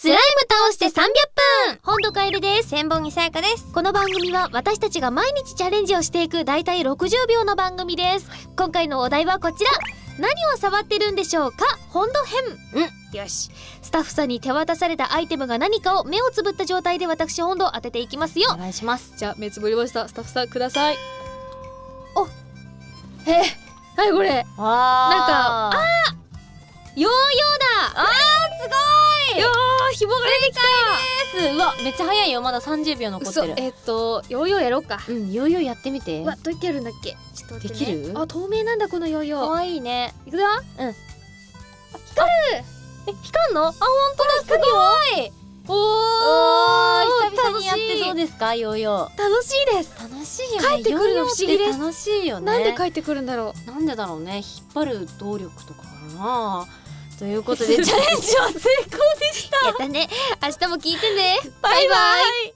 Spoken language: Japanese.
スライム倒して300分。 本土カエルです。千本木さやかです。 この番組は私たちが毎日チャレンジをしていくだいたい60秒の番組です。今回のお題はこちら。何を触ってるんでしょうか、本土編。よし、スタッフさんに手渡されたアイテムが何かを目をつぶった状態で私本土を当てていきますよ。 お願いします。 じゃあ目つぶりました。スタッフさんください。お、はい、これなんかヨーヨーだ。 すごい。 紐が出てきた。 うわ、めっちゃ早いよ。まだ30秒残ってる。 ヨーヨーやろうか。 ヨーヨーやってみて。 わ、どうやってやるんだっけ。ちょっと待ってね。 できる？ あ、透明なんだこのヨーヨー。 可愛いね。 いくぞ。 光る。 光んの？あ、本当だ。すごい。おー、 久々にやってどうですか、ヨーヨー。 楽しいです。 楽しいよね。 帰ってくるの不思議です。 楽しいよね。 なんで帰ってくるんだろう。 なんでだろうね。引っ張る動力とかかな。ということでチャレンジは成功でした。 やったね。明日も聞いてね。 バイバイ。